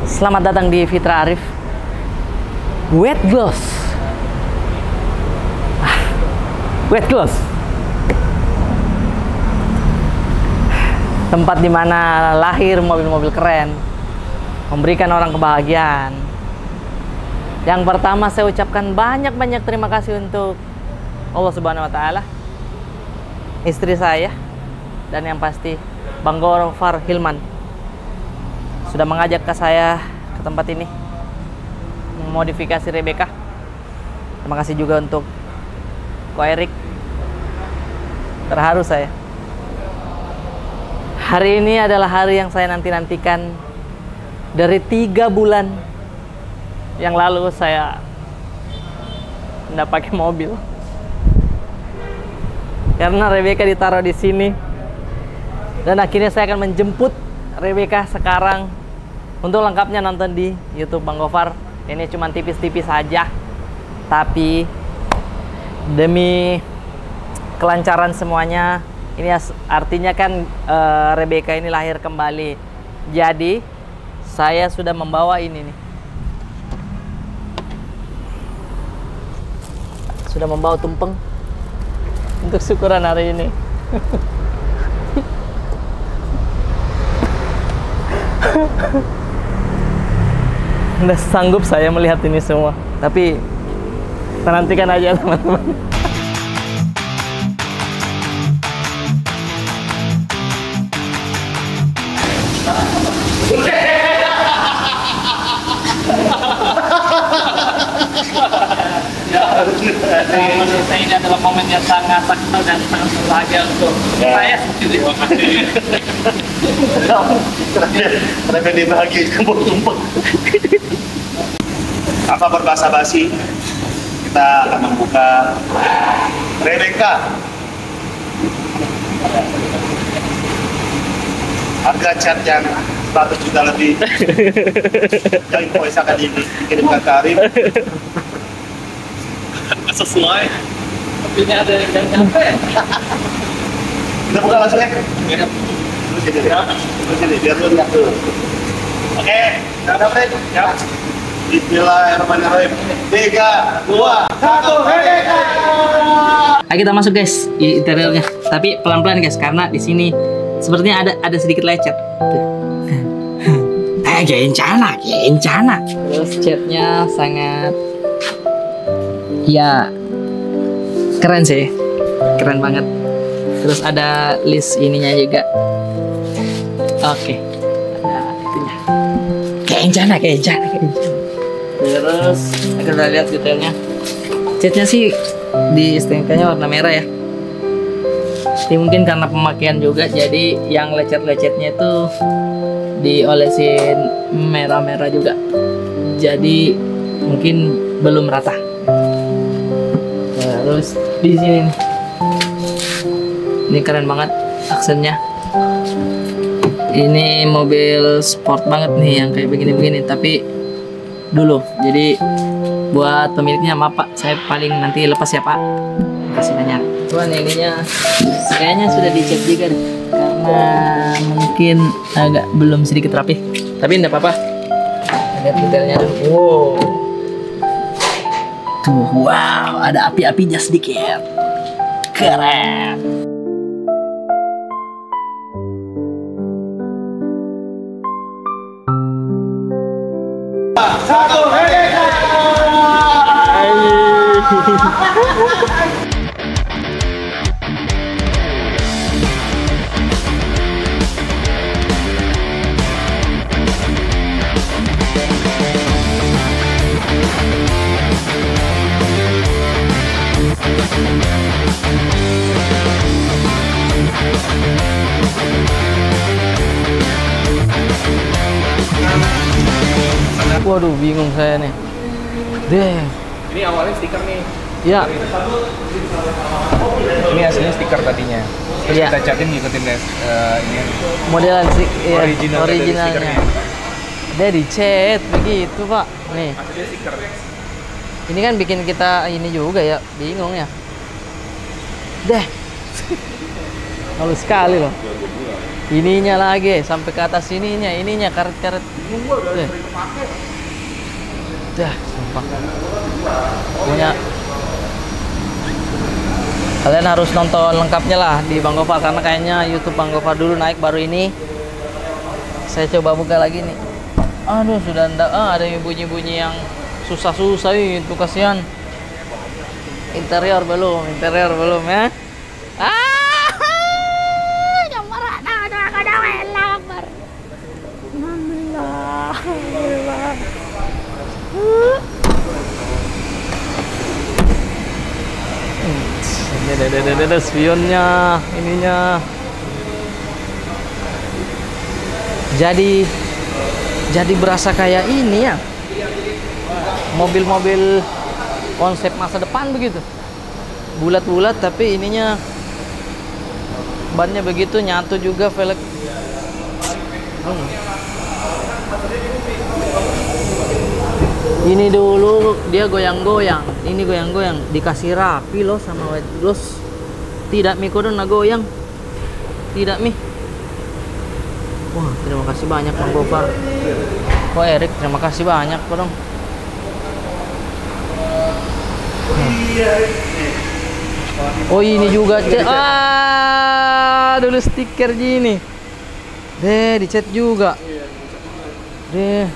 Selamat datang di Fitra Arif. Wet gloss. Wet gloss. Tempat dimana lahir mobil-mobil keren, memberikan orang kebahagiaan. Yang pertama saya ucapkan banyak-banyak terima kasih untuk Allah Subhanahu wa Ta'ala, istri saya, dan yang pasti Bang Gofar Hilman sudah mengajak ke saya ke tempat ini memodifikasi Rebecca. Terima kasih juga untuk Ko Erik. Terharu saya. Hari ini adalah hari yang saya nanti-nantikan dari 3 bulan yang lalu. Saya tidak pakai mobil karena Rebecca ditaruh di sini, dan akhirnya saya akan menjemput Rebecca sekarang. Untuk lengkapnya nonton di YouTube Bang Gofar. Ini cuma tipis-tipis saja, tapi demi kelancaran semuanya, ini artinya kan Rebecca ini lahir kembali. Jadi saya sudah membawa ini nih. Sudah membawa tumpeng untuk syukuran hari ini. Nggak sanggup saya melihat ini semua, tapi kita nantikan aja teman-teman. Menurut saya ini adalah momen yang sangat sakral dan sangat berbahagia untuk saya sendiri. Terima kasih. Mereka dibahagiakan tumpeng. Tanpa berbahasa basi, kita akan membuka Rebecca. Harga cat yang 100 juta lebih. Yang invoice akan dikirimkan ke Arif. Sesuai. Tapi ini ada yang nyampe. Kita buka langsung ya. Terus jadi biar lu lihat dulu. Oke, udah break. Ya. Bismillahirrahmanirrahim. 3, 2, 1, Rebecca. Ayo kita masuk guys di interiornya. Tapi pelan-pelan guys, karena di sini sepertinya ada sedikit lecet. Kencana. Terus catnya sangat, ya keren sih, keren banget. Terus ada list ininya juga. Oke, ada itunya. Kencana. Terus kita lihat detailnya. Catnya sih di STNK-nya warna merah ya. Jadi mungkin karena pemakaian juga, jadi yang lecet-lecetnya itu diolesin merah-merah juga. Jadi mungkin belum rata. Terus di sini nih. Ini keren banget aksennya. Ini mobil sport banget nih yang kayak begini-begini, tapi dulu. Jadi buat pemiliknya, maaf Pak, saya paling nanti lepas ya Pak. Kasih banyak. Cuman ininya kayaknya sudah dicat juga deh, karena mungkin agak belum sedikit rapi. Tapi enggak apa-apa. Lihat detailnya dulu. Wow. Tuh, wow, ada api-apinya sedikit. Keren. Satu, Rebecca. Waduh, bingung saya nih. Deh. Ini awalnya stiker nih. Ya. Ini aslinya stiker tadinya. Terus Iya. kita catin ngikutin ini Modelan sih, ya, Original dari originalnya. stikernya. Dia dicat begitu Pak. Nih. aslinya stiker. Ini kan bikin kita ini juga ya, bingung ya. Deh. Halus sekali loh. Ininya lagi sampai ke atas ininya karet-karet. Dah, sumpah. Punya. Kalian harus nonton lengkapnya lah di Bang Gofar karena kayaknya YouTube Bang Gofar dulu naik baru ini. Saya coba buka lagi nih. Aduh, sudah ndak ada bunyi-bunyi yang susah-susah itu kasihan. Interior belum ya. Ini spionnya, ininya. Jadi berasa kayak ini ya. Mobil-mobil konsep masa depan begitu. Bulat-bulat tapi ininya bannya begitu, nyatu juga velg. Ini dulu dia goyang-goyang, ini goyang-goyang, dikasih rapi loh sama white gloss. Tidak mi kodon na goyang. Tidak mi. Wah, terima kasih banyak Bang Gofar. Ko Erik, terima kasih banyak kodong. Oh ini juga cat. Dulu stiker gini. Deh, dicat juga. Deh.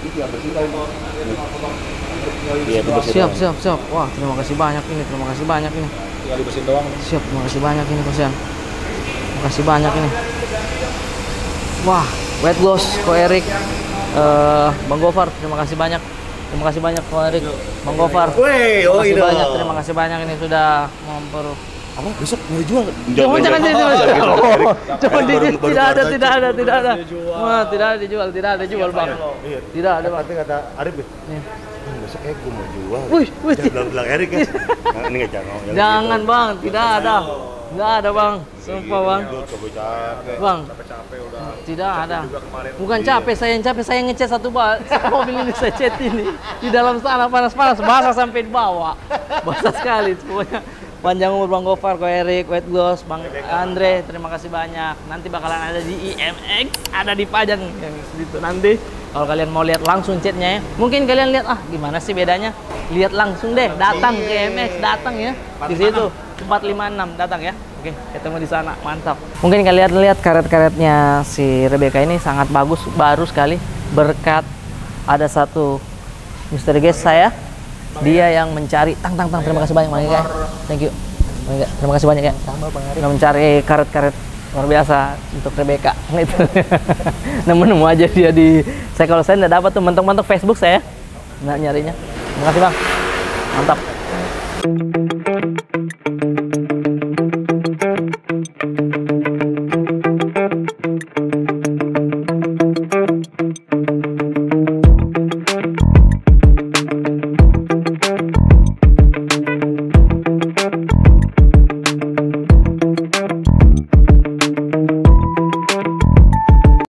Siap. Wah, terima kasih banyak ini. Dibersihin doang. Siap, terima kasih banyak ini Kosen. Terima kasih banyak ini. Wah, white gloss Ko Erik. Bang Gofar, terima kasih banyak. Terima kasih banyak Ko Erik. Bang Gofar. Terima kasih banyak ini sudah memper. Apa besok mau dijual? Jangan dijual. Tidak ada. Wah, tidak ada jual Bang. Tidak ada Bang. Nanti kata Arif ya. Besok kayak gue mau jual. Wih. Bilang Erik ya. Ini nggak jangan. Jangan Bang, tidak ada. Tidak ada Bang. Sumpah Bang. Bang. Tidak ada. Bukan capek, saya yang capek. Saya ngecat satu mobil ini saya cat ini. Di dalam sana panas-panas, basah sampai di bawah. Basah sekali pokoknya. Panjang umur Bang Gofar, Ko Erik, white gloss, Bang Andre, terima kasih banyak. Nanti bakalan ada di IMX, ada di Pajang yang situ nanti. Kalau kalian mau lihat langsung chatnya ya, mungkin kalian lihat gimana sih bedanya? Lihat langsung deh, datang ke IMX, datang ya di situ 456 datang ya. Oke, ketemu di sana, mantap. Mungkin kalian lihat karet-karetnya si Rebecca ini sangat bagus, baru sekali berkat ada satu misteri guest saya. Dia yang mencari terima kasih banyak ya. Thank you. Terima kasih banyak ya. Yang mencari karet-karet luar biasa untuk Rebecca gitu. Nemu aja dia di kalau saya nggak dapat tuh mentok-mentok Facebook saya nggak nyarinya. Terima kasih Bang. Mantap.